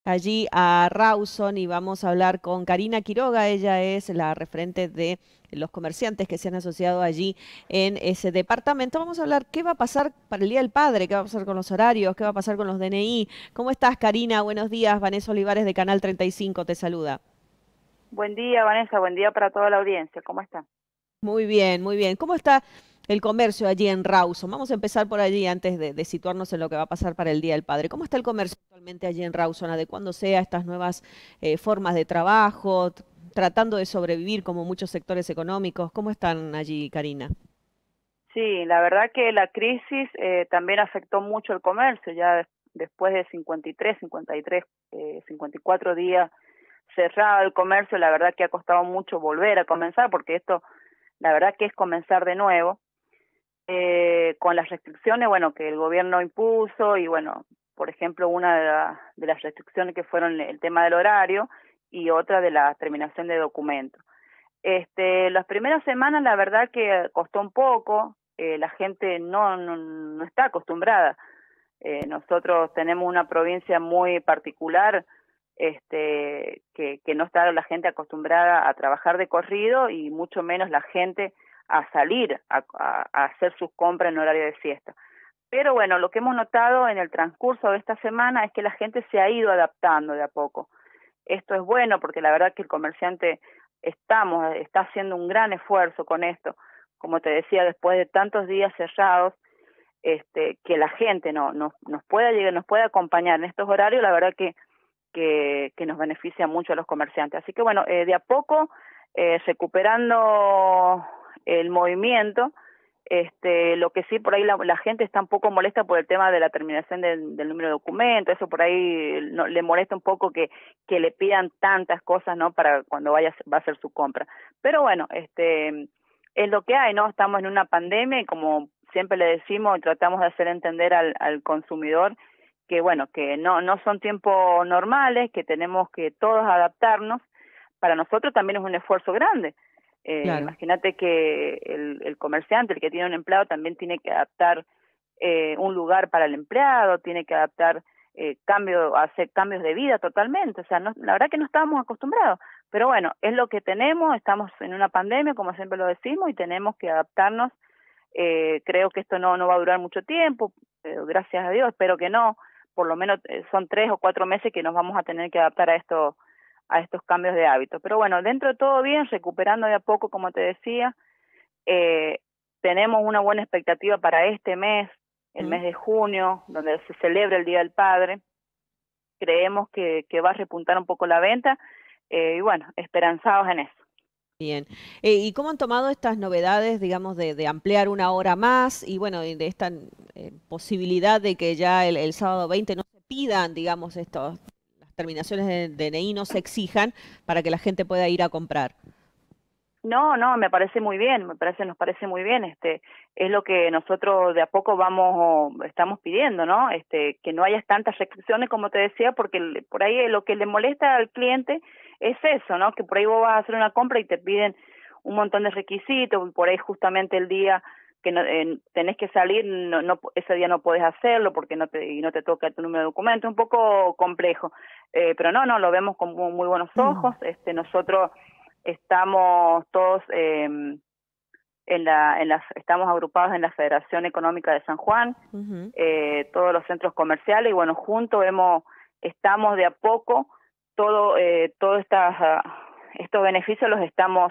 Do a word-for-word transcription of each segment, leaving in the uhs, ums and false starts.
allí a Rawson y vamos a hablar con Karina Quiroga. Ella es la referente de los comerciantes que se han asociado allí en ese departamento. Vamos a hablar qué va a pasar para el Día del Padre, qué va a pasar con los horarios, qué va a pasar con los D N I. ¿Cómo estás, Karina? Buenos días. Vanessa Olivares de Canal treinta y cinco te saluda. Buen día, Vanessa, buen día para toda la audiencia. ¿Cómo está? Muy bien, muy bien. ¿Cómo está el comercio allí en Rawson? Vamos a empezar por allí antes de, de situarnos en lo que va a pasar para el Día del Padre. ¿Cómo está el comercio actualmente allí en Rawson, adecuándose a estas nuevas eh, formas de trabajo, tr- tratando de sobrevivir como muchos sectores económicos? ¿Cómo están allí, Karina? Sí, la verdad que la crisis eh, también afectó mucho el comercio, ya des- después de cincuenta y tres, cincuenta y tres, eh, cincuenta y cuatro días cerrado el comercio, la verdad que ha costado mucho volver a comenzar, porque esto, la verdad que es comenzar de nuevo, eh, con las restricciones, bueno, que el gobierno impuso y bueno, por ejemplo, una de, la- de las restricciones que fueron el tema del horario y otra de la terminación de documentos. Este, las primeras semanas la verdad que costó un poco, eh, la gente no, no, no está acostumbrada. Eh, nosotros tenemos una provincia muy particular, este, que, que no está la gente acostumbrada a trabajar de corrido y mucho menos la gente a salir a, a, a hacer sus compras en horario de siesta. Pero bueno, lo que hemos notado en el transcurso de esta semana es que la gente se ha ido adaptando de a poco. Esto es bueno porque la verdad que el comerciante estamos, está haciendo un gran esfuerzo con esto. Como te decía, después de tantos días cerrados, este, que la gente no, no nos pueda llegar, nos pueda acompañar en estos horarios, la verdad que, que, que nos beneficia mucho a los comerciantes. Así que bueno, eh, de a poco, eh, recuperando el movimiento. Este, lo que sí, por ahí la, la gente está un poco molesta por el tema de la terminación del, del número de documento, eso por ahí no, le molesta un poco que, que le pidan tantas cosas, ¿no? Para cuando vaya va a hacer su compra. Pero bueno, este, es lo que hay, ¿no? Estamos en una pandemia y como siempre le decimos y tratamos de hacer entender al, al consumidor que bueno, que no, no son tiempos normales, que tenemos que todos adaptarnos. Para nosotros también es un esfuerzo grande. Eh, Claro. imagínate que el, el comerciante, el que tiene un empleado, también tiene que adaptar eh, un lugar para el empleado, tiene que adaptar eh, cambio, hacer cambios de vida totalmente. O sea, no, la verdad que no estábamos acostumbrados. Pero bueno, es lo que tenemos, estamos en una pandemia, como siempre lo decimos, y tenemos que adaptarnos. Eh, creo que esto no, no va a durar mucho tiempo, eh, gracias a Dios, espero que no. Por lo menos eh, son tres o cuatro meses que nos vamos a tener que adaptar a esto a estos cambios de hábito. Pero bueno, dentro de todo bien, recuperando de a poco, como te decía, eh, tenemos una buena expectativa para este mes, el ¿Mm? mes de junio, donde se celebra el Día del Padre. Creemos que, que va a repuntar un poco la venta eh, y bueno, esperanzados en eso. Bien. Eh, ¿y cómo han tomado estas novedades, digamos, de, de ampliar una hora más y bueno, y de esta eh, posibilidad de que ya el, el sábado veinte no se pidan, digamos, estos, las terminaciones de D N I no se exijan para que la gente pueda ir a comprar? No, no, me parece muy bien, me parece, nos parece muy bien, este, es lo que nosotros de a poco vamos, estamos pidiendo, ¿no? Este, que no haya tantas restricciones como te decía, porque el- por ahí lo que le molesta al cliente es eso, ¿no? Que por ahí vos vas a hacer una compra y te piden un montón de requisitos, y por ahí justamente el día que no, eh, tenés que salir, no, no, ese día no podés hacerlo porque no te, y no te toca tu número de documento, un poco complejo, eh, pero no, no, lo vemos con muy, muy buenos ojos, este, nosotros estamos todos eh, en la, en las, estamos agrupados en la Federación Económica de San Juan, Ujú. eh, todos los centros comerciales y bueno, juntos hemos, estamos de a poco, todo, eh, todos estas, ah, estos beneficios los estamos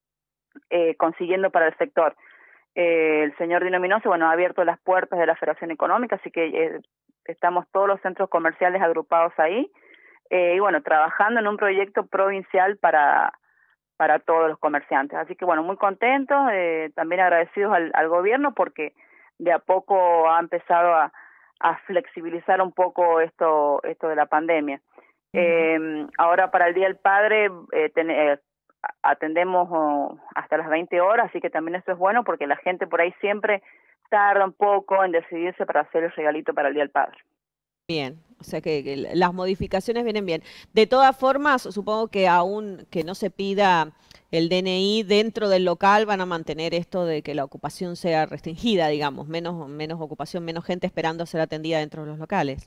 eh, consiguiendo para el sector. Eh, el señor Dino Minoso, bueno, ha abierto las puertas de la Federación Económica, así que eh, estamos todos los centros comerciales agrupados ahí, eh, y bueno, trabajando en un proyecto provincial para para todos los comerciantes. Así que bueno, muy contentos, eh, también agradecidos al, al gobierno porque de a poco ha empezado a, a flexibilizar un poco esto esto de la pandemia. Ujú. Eh, ahora para el Día del Padre eh, ten, eh, atendemos oh, hasta las veinte horas, así que también esto es bueno porque la gente por ahí siempre tarda un poco en decidirse para hacer el regalito para el Día del Padre. Bien, o sea que, que las modificaciones vienen bien. De todas formas, supongo que aún que no se pida el D N I dentro del local, van a mantener esto de que la ocupación sea restringida, digamos, menos, menos ocupación, menos gente esperando ser atendida dentro de los locales.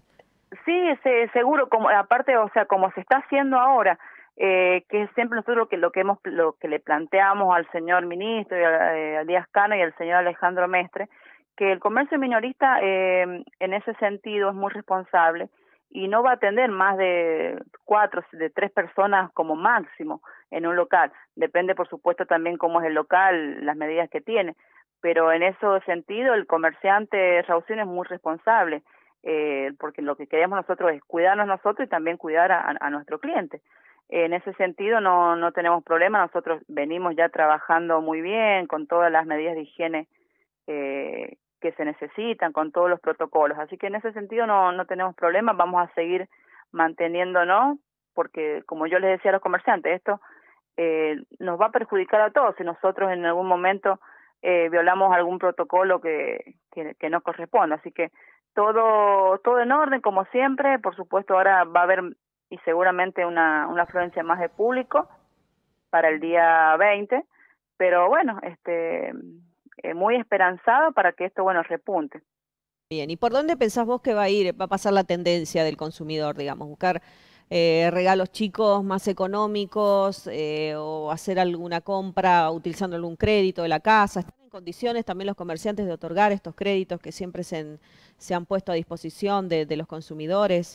Sí, se, seguro, como aparte, o sea, como se está haciendo ahora, eh, que siempre nosotros lo que lo que hemos lo que le planteamos al señor ministro, y a, eh, a Díaz Cano y al señor Alejandro Mestre, que el comercio minorista eh, en ese sentido es muy responsable y no va a atender más de cuatro, de tres personas como máximo en un local. Depende, por supuesto, también cómo es el local, las medidas que tiene, pero en ese sentido el comerciante Raucín es muy responsable. Eh, porque lo que queremos nosotros es cuidarnos nosotros y también cuidar a, a nuestro cliente. En ese sentido no, no tenemos problema, nosotros venimos ya trabajando muy bien con todas las medidas de higiene eh, que se necesitan, con todos los protocolos, así que en ese sentido no, no tenemos problema, vamos a seguir manteniéndonos, porque como yo les decía a los comerciantes, esto eh, nos va a perjudicar a todos si nosotros en algún momento eh, violamos algún protocolo que, que, que no corresponde, así que todo todo en orden como siempre. Por supuesto ahora va a haber y seguramente una una afluencia más de público para el día veinte, pero bueno, este eh, muy esperanzado para que esto bueno repunte. Bien, ¿y por dónde pensás vos que va a ir, va a pasar la tendencia del consumidor, digamos, buscar eh, regalos chicos más económicos eh, o hacer alguna compra utilizando algún crédito de la casa? ¿Están en condiciones también los comerciantes de otorgar estos créditos que siempre se, en- se han puesto a disposición de, de los consumidores?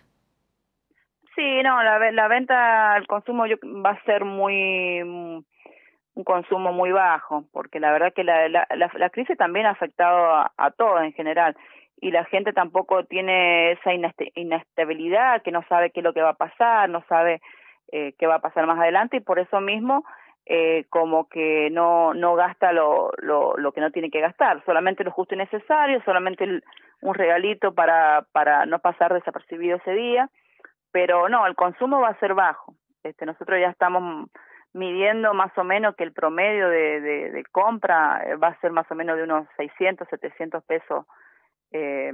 Sí, no, la ve- la venta al consumo yo, va a ser muy mm, un consumo muy bajo, porque la verdad que la, la, la, la crisis también ha afectado a, a todos en general, y la gente tampoco tiene esa ineste- inestabilidad, que no sabe qué es lo que va a pasar, no sabe eh, qué va a pasar más adelante, y por eso mismo eh, como que no no gasta lo, lo, lo que no tiene que gastar, solamente lo justo y necesario, solamente el, un regalito para, para no pasar desapercibido ese día, pero no, el consumo va a ser bajo. Este, nosotros ya estamos midiendo más o menos que el promedio de, de, de compra eh, va a ser más o menos de unos seiscientos, setecientos pesos eh,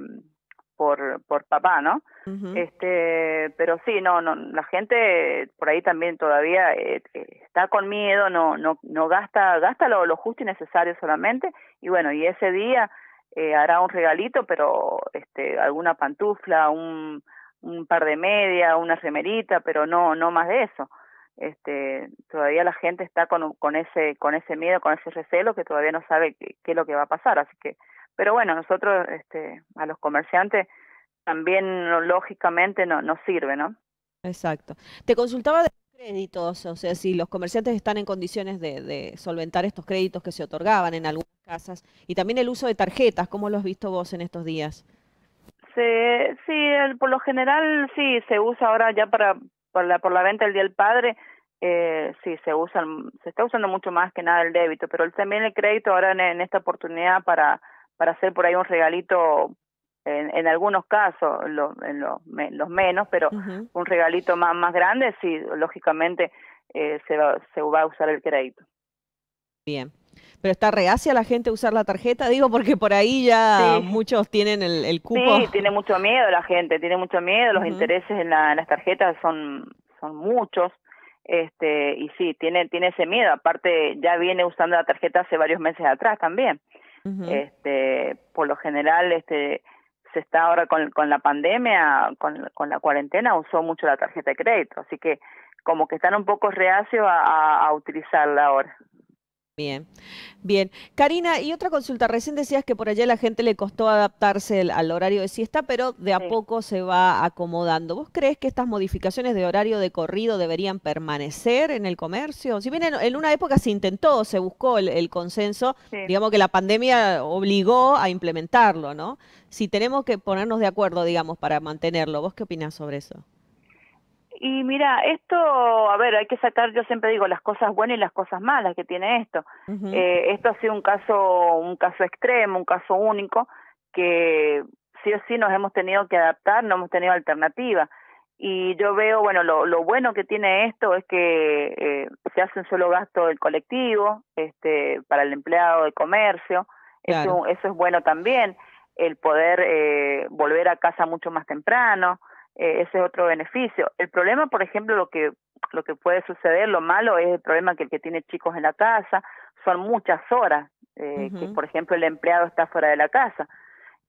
por por papá, ¿no? Ujú. Este, pero sí, no, no, la gente por ahí también todavía eh, eh, está con miedo, no, no, no gasta, gasta lo, lo justo y necesario solamente, y bueno, y ese día eh, hará un regalito, pero este, alguna pantufla, un, un par de medias, una remerita, pero no, no más de eso. Este, todavía la gente está con, con ese, con ese miedo, con ese recelo, que todavía no sabe qué, qué es lo que va a pasar, así que, pero bueno, nosotros, este, a los comerciantes también no, lógicamente no nos sirve, ¿no? Exacto. Te consultaba de créditos, o sea, si los comerciantes están en condiciones de, de solventar estos créditos que se otorgaban en algunas casas, y también el uso de tarjetas, ¿cómo lo has visto vos en estos días? Se, sí, el- por lo general sí se usa ahora ya para, para la, por la venta del Día del Padre, eh, sí se usan, se está usando mucho más que nada el débito, pero el- también el crédito ahora en, en esta oportunidad para para hacer por ahí un regalito en, en algunos casos, en, lo- en lo- me- los menos, pero Ujú. un regalito más más grande, sí, lógicamente eh, se va, se va a usar el crédito. Bien. Pero está reacia la gente a usar la tarjeta, digo, porque por ahí ya Sí, muchos tienen el, el cupo. sí, tiene mucho miedo la gente, tiene mucho miedo, los Ujú. intereses en, la, en las tarjetas son son muchos, este y sí, tiene tiene ese miedo, aparte ya viene usando la tarjeta hace varios meses atrás también. Ujú. Este, por lo general este se está ahora con con la pandemia, con con la cuarentena usó mucho la tarjeta de crédito, así que como que están un poco reacios a, a, a utilizarla ahora. Bien, bien. Karina, y otra consulta, recién decías que por allá a la gente le costó adaptarse el- al horario de siesta, pero de a Sí. poco se va acomodando. ¿Vos crees que estas modificaciones de horario de corrido deberían permanecer en el comercio? Si bien en, en una época se intentó, se buscó el, el consenso, Sí. digamos que la pandemia obligó a implementarlo, ¿no? Si tenemos que ponernos de acuerdo, digamos, para mantenerlo, ¿vos qué opinás sobre eso? Y mira, esto, a ver, hay que sacar, yo siempre digo, las cosas buenas y las cosas malas que tiene esto. Ujú. Eh, esto ha sido un caso, un caso extremo, un caso único, que sí o sí nos hemos tenido que adaptar, no hemos tenido alternativa. Y yo veo, bueno, lo, lo bueno que tiene esto es que eh, se hace un solo gasto del colectivo, este, para el empleado de comercio, Claro, eso, eso es bueno también, el poder eh, volver a casa mucho más temprano, eh, ese es otro beneficio. El problema, por ejemplo, lo que lo que puede suceder, lo malo es el problema que el que tiene chicos en la casa, son muchas horas eh, que, ujú, por ejemplo, el empleado está fuera de la casa.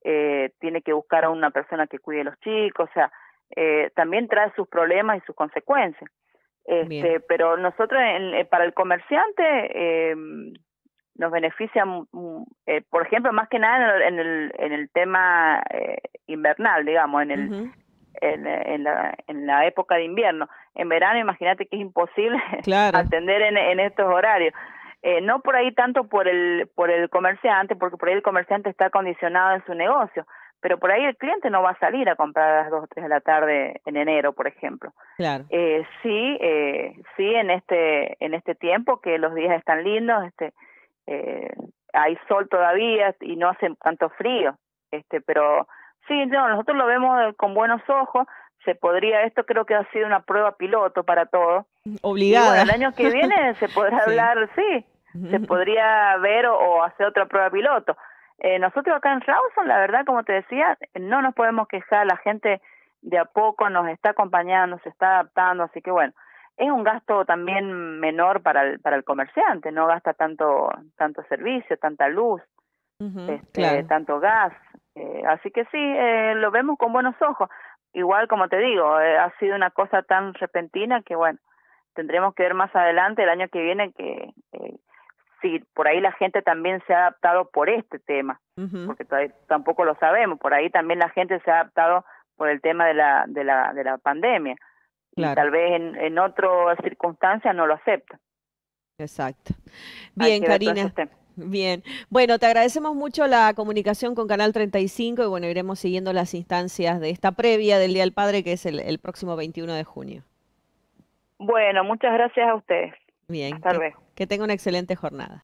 eh, tiene que buscar a una persona que cuide a los chicos, o sea, eh, también trae sus problemas y sus consecuencias. Este, pero nosotros, en, para el comerciante, eh, nos beneficia, eh, por ejemplo, más que nada en el, en el tema eh, invernal, digamos, en el uh-huh. en, en, la, en la época de invierno. En verano, imagínate que es imposible claro. atender en, en estos horarios. Eh, no por ahí tanto por el por el comerciante, porque por ahí el comerciante está condicionado en su negocio, pero por ahí el cliente no va a salir a comprar a las dos o tres de la tarde en enero, por ejemplo. Claro. Eh, sí, eh, sí, en este en este tiempo que los días están lindos, este eh, hay sol todavía y no hace tanto frío, este, pero sí, no, nosotros lo vemos con buenos ojos. Se podría, esto creo que ha sido una prueba piloto para todos. Obligada. Y bueno, el año que viene se podrá sí. hablar, sí, se podría ver o, o hacer otra prueba piloto. Eh, nosotros acá en Rawson, la verdad, como te decía, no nos podemos quejar, la gente de a poco nos está acompañando, se está adaptando, así que bueno, es un gasto también menor para el, para el comerciante, no gasta tanto, tanto servicio, tanta luz, uh-huh, este, claro. tanto gas, eh, así que sí, eh, lo vemos con buenos ojos. Igual, como te digo, eh, ha sido una cosa tan repentina que, bueno, tendremos que ver más adelante, el año que viene, que eh, si por ahí la gente también se ha adaptado por este tema, uh-huh. porque todavía, tampoco lo sabemos, por ahí también la gente se ha adaptado por el tema de la de la, de la pandemia, claro. y tal vez en, en otras circunstancias no lo acepta. Exacto. Bien, Karina. Bien, bueno, te agradecemos mucho la comunicación con Canal treinta y cinco y bueno, iremos siguiendo las instancias de esta previa del Día del Padre, que es el, el próximo veintiuno de junio. Bueno, muchas gracias a ustedes. Bien, hasta que, luego. Que tenga una excelente jornada.